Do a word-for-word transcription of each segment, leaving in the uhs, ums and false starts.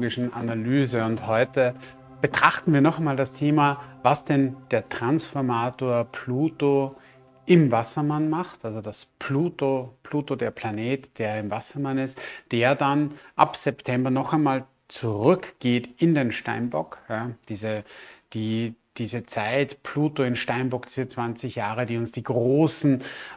astrologischen Analyse. Und heute betrachten wir noch einmal das Thema, was denn der Transformator Pluto im Wassermann macht, also das Pluto, Pluto, der Planet, der im Wassermann ist, der dann ab September noch einmal zurückgeht in den Steinbock. Ja, diese, die, diese Zeit, Pluto in Steinbock, diese zwanzig Jahre, die uns die großen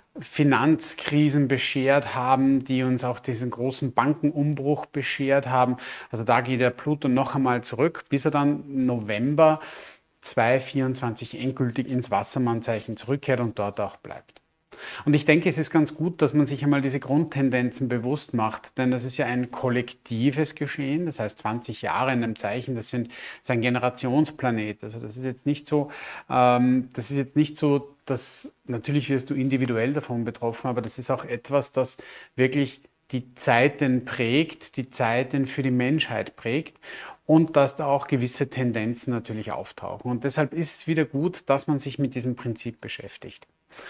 Finanzkrisen beschert haben, die uns auch diesen großen Bankenumbruch beschert haben. Also da geht der Pluto noch einmal zurück, bis er dann November zweitausendvierundzwanzig endgültig ins Wassermannzeichen zurückkehrt und dort auch bleibt. Und ich denke, es ist ganz gut, dass man sich einmal diese Grundtendenzen bewusst macht, denn das ist ja ein kollektives Geschehen, das heißt zwanzig Jahre in einem Zeichen, das, sind, das ist ein Generationsplanet, also das ist jetzt nicht so, ähm, das ist jetzt nicht so, dass natürlich wirst du individuell davon betroffen, aber das ist auch etwas, das wirklich die Zeiten prägt, die Zeiten für die Menschheit prägt und dass da auch gewisse Tendenzen natürlich auftauchen. Und deshalb ist es wieder gut, dass man sich mit diesem Prinzip beschäftigt.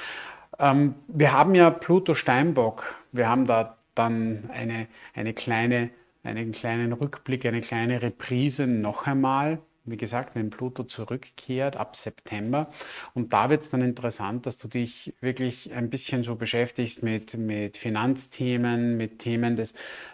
Ähm, wir haben ja Pluto Steinbock, wir haben da dann eine, eine kleine, einen kleinen Rückblick, eine kleine Reprise noch einmal. Wie gesagt, wenn Pluto zurückkehrt ab September. Und da wird es dann interessant, dass du dich wirklich ein bisschen so beschäftigst mit, mit Finanzthemen, mit Themen des,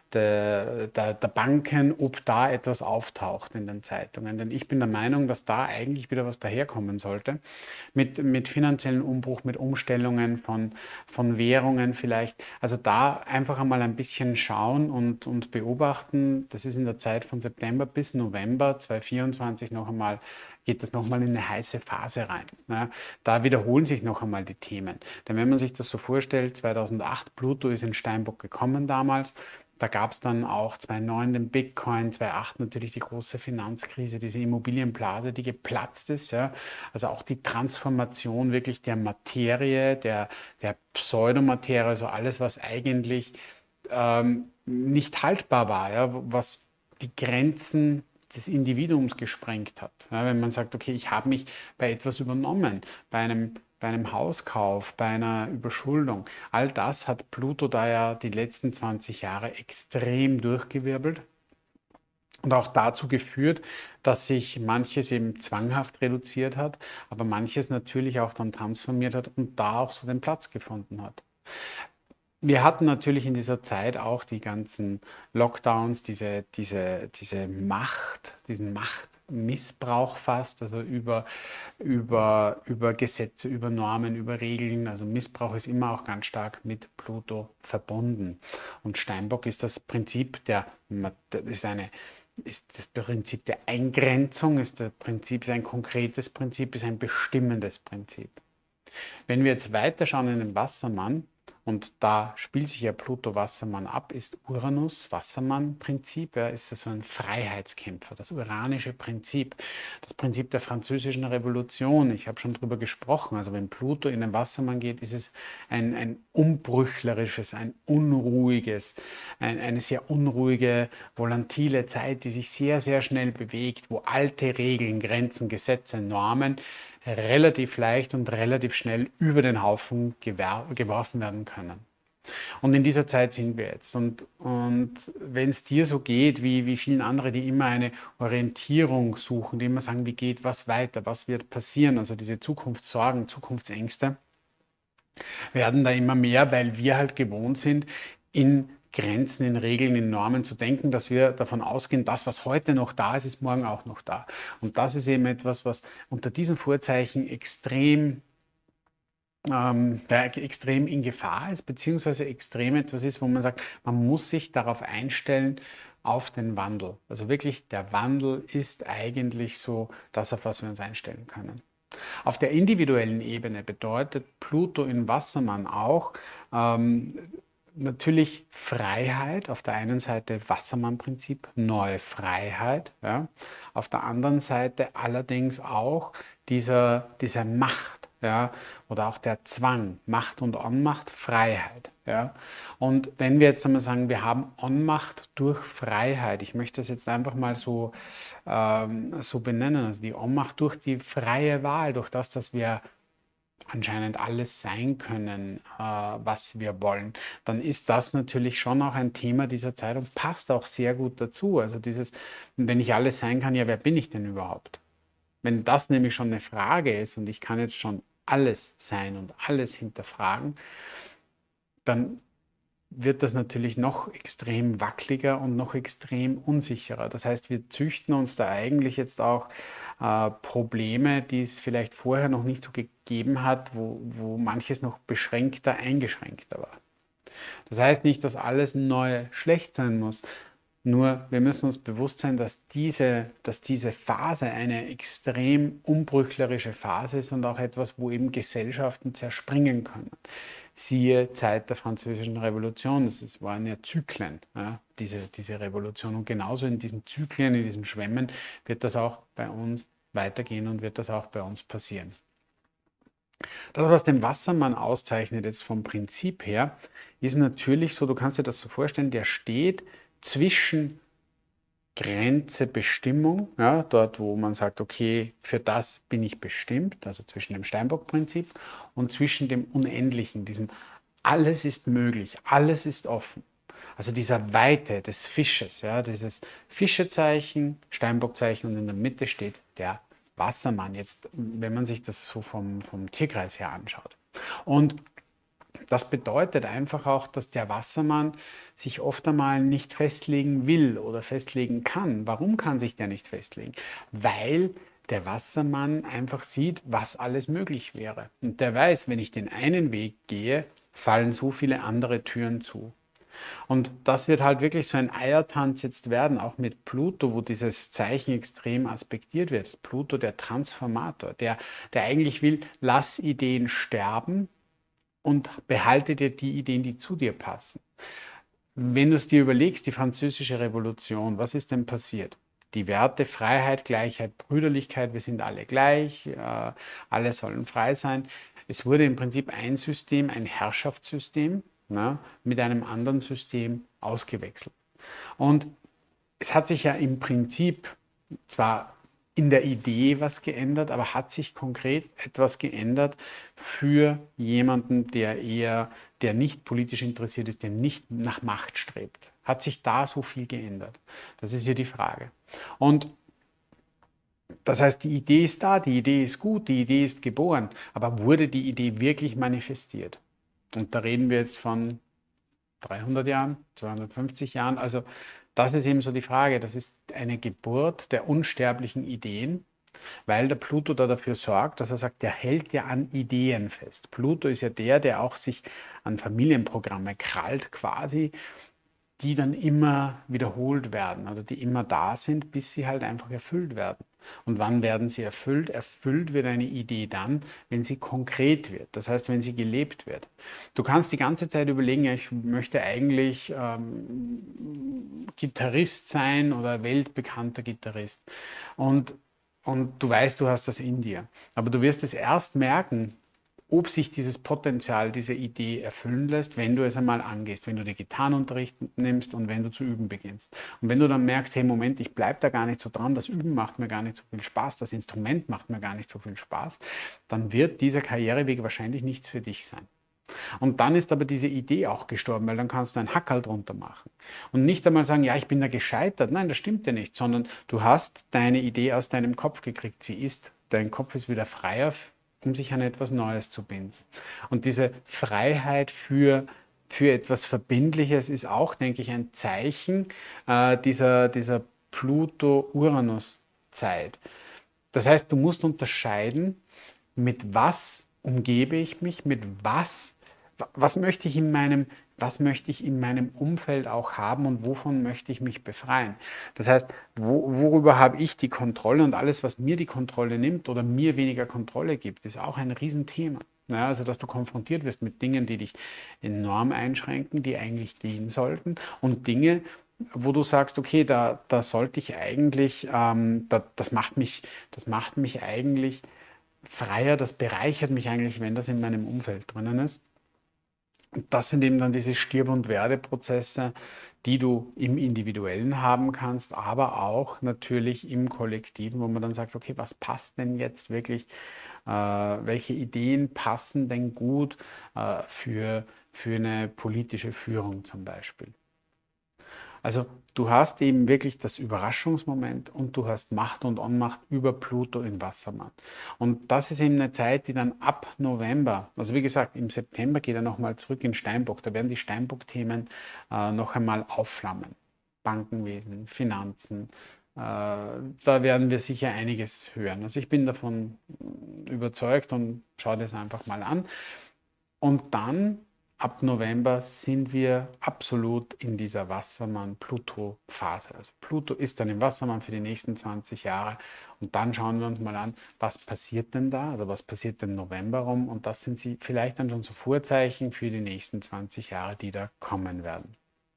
der, der, der Banken, ob da etwas auftaucht in den Zeitungen. Denn ich bin der Meinung, dass da eigentlich wieder was daherkommen sollte. Mit, mit finanziellen Umbruch, mit Umstellungen von, von Währungen vielleicht. Also da einfach einmal ein bisschen schauen und, und beobachten. Das ist in der Zeit von September bis November zweitausendvierundzwanzig noch einmal, geht das nochmal in eine heiße Phase rein. Ja, da wiederholen sich noch einmal die Themen. Denn wenn man sich das so vorstellt, zweitausendacht, Pluto ist in Steinbock gekommen damals, da gab es dann auch zweitausendneun den Bitcoin, zweitausendacht natürlich die große Finanzkrise, diese Immobilienblase, die geplatzt ist. Ja. Also auch die Transformation wirklich der Materie, der, der Pseudomaterie, also alles, was eigentlich ähm, nicht haltbar war, ja, was die Grenzen des Individuums gesprengt hat. Ja, wenn man sagt, okay, ich habe mich bei etwas übernommen, bei einem, bei einem Hauskauf, bei einer Überschuldung. All das hat Pluto da ja die letzten zwanzig Jahre extrem durchgewirbelt und auch dazu geführt, dass sich manches eben zwanghaft reduziert hat, aber manches natürlich auch dann transformiert hat und da auch so den Platz gefunden hat. Wir hatten natürlich in dieser Zeit auch die ganzen Lockdowns, diese, diese, diese Macht, diesen Machtmissbrauch fast, also über, über, über Gesetze, über Normen, über Regeln. Also Missbrauch ist immer auch ganz stark mit Pluto verbunden. Und Steinbock ist das Prinzip der, ist eine, ist das Prinzip der Eingrenzung, ist das Prinzip, ist ein konkretes Prinzip, ist ein bestimmendes Prinzip. Wenn wir jetzt weiterschauen in den Wassermann, und da spielt sich ja Pluto Wassermann ab, ist Uranus Wassermann-Prinzip, ja, ist so ein Freiheitskämpfer, das uranische Prinzip, das Prinzip der französischen Revolution. Ich habe schon darüber gesprochen, also wenn Pluto in den Wassermann geht, ist es ein, ein umbrüchlerisches, ein unruhiges, ein, eine sehr unruhige, volatile Zeit, die sich sehr, sehr schnell bewegt, wo alte Regeln, Grenzen, Gesetze, Normen relativ leicht und relativ schnell über den Haufen geworfen werden können. Und in dieser Zeit sind wir jetzt. Und, und wenn es dir so geht, wie, wie vielen anderen, die immer eine Orientierung suchen, die immer sagen, wie geht was weiter, was wird passieren, also diese Zukunftssorgen, Zukunftsängste, werden da immer mehr, weil wir halt gewohnt sind, in Grenzen, in Regeln, in Normen zu denken, dass wir davon ausgehen, das, was heute noch da ist, ist morgen auch noch da. Und das ist eben etwas, was unter diesen Vorzeichen extrem, ähm, extrem in Gefahr ist, beziehungsweise extrem etwas ist, wo man sagt, man muss sich darauf einstellen, auf den Wandel. Also wirklich, der Wandel ist eigentlich so das, auf was wir uns einstellen können. Auf der individuellen Ebene bedeutet Pluto in Wassermann auch, ähm, natürlich Freiheit, auf der einen Seite Wassermann-Prinzip, neue Freiheit, ja. Auf der anderen Seite allerdings auch dieser, diese Macht, ja, oder auch der Zwang, Macht und Ohnmacht, Freiheit. Ja. Und wenn wir jetzt einmal sagen, wir haben Ohnmacht durch Freiheit, ich möchte das jetzt einfach mal so, ähm, so benennen, also die Ohnmacht durch die freie Wahl, durch das, dass wir anscheinend alles sein können, äh, was wir wollen, dann ist das natürlich schon auch ein Thema dieser Zeit und passt auch sehr gut dazu. Also dieses, wenn ich alles sein kann, ja, wer bin ich denn überhaupt? Wenn das nämlich schon eine Frage ist und ich kann jetzt schon alles sein und alles hinterfragen, dann wird das natürlich noch extrem wackeliger und noch extrem unsicherer. Das heißt, wir züchten uns da eigentlich jetzt auch äh, Probleme, die es vielleicht vorher noch nicht so gegeben hat, wo, wo manches noch beschränkter, eingeschränkter war. Das heißt nicht, dass alles neu schlecht sein muss. Nur wir müssen uns bewusst sein, dass diese, dass diese Phase eine extrem umbrüchlerische Phase ist und auch etwas, wo eben Gesellschaften zerspringen können. Siehe Zeit der Französischen Revolution, das waren ja Zyklen, ja, diese, diese Revolution. Und genauso in diesen Zyklen, in diesem Schwemmen wird das auch bei uns weitergehen und wird das auch bei uns passieren. Das, was den Wassermann auszeichnet, jetzt vom Prinzip her, ist natürlich so, du kannst dir das so vorstellen, der steht zwischen Grenze Bestimmung, ja, dort wo man sagt, okay, für das bin ich bestimmt, also zwischen dem Steinbock-Prinzip und zwischen dem Unendlichen, diesem alles ist möglich, alles ist offen. Also dieser Weite des Fisches, ja, dieses Fischezeichen, Steinbockzeichen und in der Mitte steht der Wassermann, jetzt, wenn man sich das so vom, vom Tierkreis her anschaut. Und das bedeutet einfach auch, dass der Wassermann sich oft einmal nicht festlegen will oder festlegen kann. Warum kann sich der nicht festlegen? Weil der Wassermann einfach sieht, was alles möglich wäre. Und der weiß, wenn ich den einen Weg gehe, fallen so viele andere Türen zu. Und das wird halt wirklich so ein Eiertanz jetzt werden, auch mit Pluto, wo dieses Zeichen extrem aspektiert wird. Pluto, der Transformator, der, der eigentlich will, lass Ideen sterben und behalte dir die Ideen, die zu dir passen. Wenn du es dir überlegst, die Französische Revolution, was ist denn passiert? Die Werte Freiheit, Gleichheit, Brüderlichkeit, wir sind alle gleich, äh, alle sollen frei sein. Es wurde im Prinzip ein System, ein Herrschaftssystem, na, mit einem anderen System ausgewechselt. Und es hat sich ja im Prinzip zwar in der Idee was geändert, aber hat sich konkret etwas geändert für jemanden, der eher, der nicht politisch interessiert ist, der nicht nach Macht strebt. Hat sich da so viel geändert? Das ist hier die Frage. Und das heißt, die Idee ist da, die Idee ist gut, die Idee ist geboren, aber wurde die Idee wirklich manifestiert? Und da reden wir jetzt von dreihundert Jahren, zweihundertfünfzig Jahren. Also das ist eben so die Frage. Das ist eine Geburt der unsterblichen Ideen, weil der Pluto da dafür sorgt, dass er sagt, der hält ja an Ideen fest. Pluto ist ja der, der auch sich an Familienprogramme krallt quasi, die dann immer wiederholt werden oder die immer da sind, bis sie halt einfach erfüllt werden. Und wann werden sie erfüllt? Erfüllt wird eine Idee dann, wenn sie konkret wird. Das heißt, wenn sie gelebt wird. Du kannst die ganze Zeit überlegen, ja, ich möchte eigentlich ähm, Gitarrist sein oder weltbekannter Gitarrist. Und, und du weißt, du hast das in dir. Aber du wirst es erst merken, ob sich dieses Potenzial, diese Idee erfüllen lässt, wenn du es einmal angehst, wenn du dir Gitarrenunterricht nimmst und wenn du zu üben beginnst. Und wenn du dann merkst, hey Moment, ich bleibe da gar nicht so dran, das Üben macht mir gar nicht so viel Spaß, das Instrument macht mir gar nicht so viel Spaß, dann wird dieser Karriereweg wahrscheinlich nichts für dich sein. Und dann ist aber diese Idee auch gestorben, weil dann kannst du ein Hackerl drunter machen. Und nicht einmal sagen, ja, ich bin da gescheitert. Nein, das stimmt ja nicht, sondern du hast deine Idee aus deinem Kopf gekriegt. Sie ist, dein Kopf ist wieder freier, um sich an etwas Neues zu binden. Und diese Freiheit für, für etwas Verbindliches ist auch, denke ich, ein Zeichen äh, dieser, dieser Pluto-Uranus-Zeit. Das heißt, du musst unterscheiden, mit was umgebe ich mich, mit was, was möchte ich in meinem Was möchte ich in meinem Umfeld auch haben und wovon möchte ich mich befreien? Das heißt, wo, worüber habe ich die Kontrolle und alles, was mir die Kontrolle nimmt oder mir weniger Kontrolle gibt, ist auch ein Riesenthema. Ja, also, dass du konfrontiert wirst mit Dingen, die dich enorm einschränken, die eigentlich gehen sollten und Dinge, wo du sagst, okay, da, da sollte ich eigentlich, ähm, da, das macht mich, das macht mich eigentlich freier, das bereichert mich eigentlich, wenn das in meinem Umfeld drinnen ist. Das sind eben dann diese Stirb- und Werdeprozesse, die du im Individuellen haben kannst, aber auch natürlich im Kollektiven, wo man dann sagt, okay, was passt denn jetzt wirklich Äh, welche Ideen passen denn gut äh, für, für eine politische Führung zum Beispiel? Also du hast eben wirklich das Überraschungsmoment und du hast Macht und Ohnmacht über Pluto im Wassermann. Und das ist eben eine Zeit, die dann ab November, also wie gesagt, im September geht er nochmal zurück in Steinbock. Da werden die Steinbock-Themen äh, noch einmal aufflammen. Bankenwesen, Finanzen, äh, da werden wir sicher einiges hören. Also ich bin davon überzeugt und schau das einfach mal an. Und dann ab November sind wir absolut in dieser Wassermann-Pluto-Phase. Also Pluto ist dann im Wassermann für die nächsten zwanzig Jahre. Und dann schauen wir uns mal an, was passiert denn da? Also was passiert im November rum? Und das sind sie vielleicht dann schon so Vorzeichen für die nächsten zwanzig Jahre, die da kommen werden.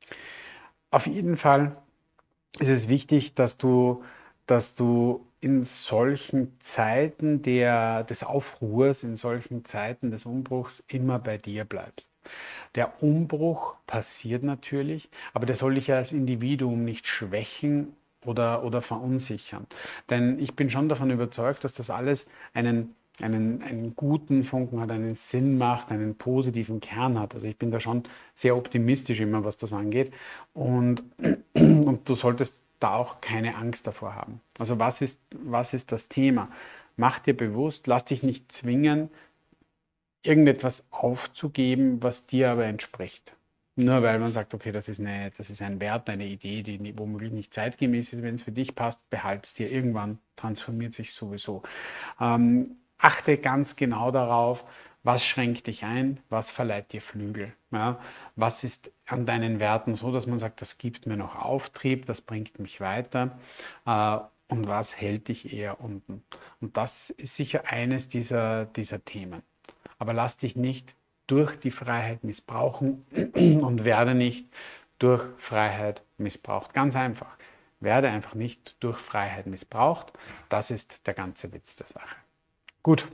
Auf jeden Fall ist es wichtig, dass du, dass du in solchen Zeiten der, des Aufruhrs, in solchen Zeiten des Umbruchs immer bei dir bleibst. Der Umbruch passiert natürlich, aber der soll dich ja als Individuum nicht schwächen oder, oder verunsichern. Denn ich bin schon davon überzeugt, dass das alles einen, einen, einen guten Funken hat, einen Sinn macht, einen positiven Kern hat. Also ich bin da schon sehr optimistisch immer, was das angeht. Und, und du solltest da auch keine Angst davor haben. Also was ist, was ist das Thema? Mach dir bewusst, lass dich nicht zwingen, irgendetwas aufzugeben, was dir aber entspricht. Nur weil man sagt, okay, das ist, eine, das ist ein Wert, eine Idee, die womöglich nicht zeitgemäß ist. Wenn es für dich passt, behalte es dir. Irgendwann transformiert sich sowieso. Ähm, achte ganz genau darauf, was schränkt dich ein, was verleiht dir Flügel. Ja? Was ist an deinen Werten so, dass man sagt, das gibt mir noch Auftrieb, das bringt mich weiter. Äh, und was hält dich eher unten? Und das ist sicher eines dieser, dieser Themen. Aber lass dich nicht durch die Freiheit missbrauchen und werde nicht durch Freiheit missbraucht. Ganz einfach. Werde einfach nicht durch Freiheit missbraucht. Das ist der ganze Witz der Sache. Gut.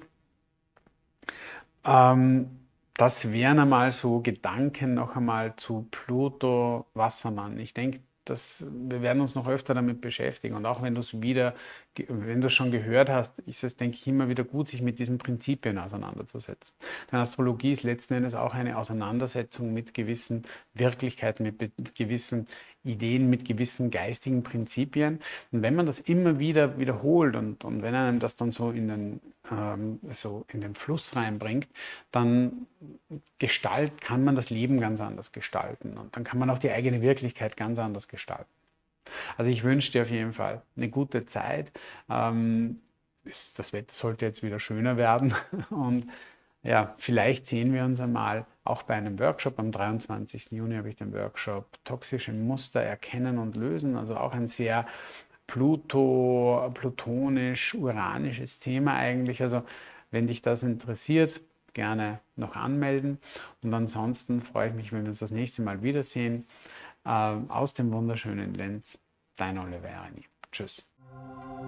Ähm, das wären einmal so Gedanken noch einmal zu Pluto Wassermann. Ich denke, das, wir werden uns noch öfter damit beschäftigen. Und auch wenn du es wieder, wenn du es schon gehört hast, ist es, denke ich, immer wieder gut, sich mit diesen Prinzipien auseinanderzusetzen. Denn Astrologie ist letzten Endes auch eine Auseinandersetzung mit gewissen Wirklichkeiten, mit gewissen Ideen, mit gewissen geistigen Prinzipien. Und wenn man das immer wieder wiederholt und, und wenn einem das dann so in den, ähm, so in den Fluss reinbringt, dann Gestalt, kann man das Leben ganz anders gestalten. Und dann kann man auch die eigene Wirklichkeit ganz anders gestalten. Also ich wünsche dir auf jeden Fall eine gute Zeit. Ähm, das Wetter sollte jetzt wieder schöner werden. Und ja, vielleicht sehen wir uns einmal auch bei einem Workshop. Am dreiundzwanzigsten Juni habe ich den Workshop Toxische Muster erkennen und lösen. Also auch ein sehr Pluto, plutonisch, uranisches Thema eigentlich. Also wenn dich das interessiert, gerne noch anmelden. Und ansonsten freue ich mich, wenn wir uns das nächste Mal wiedersehen. Äh, aus dem wunderschönen Lenz, dein Oliver Erni. Tschüss.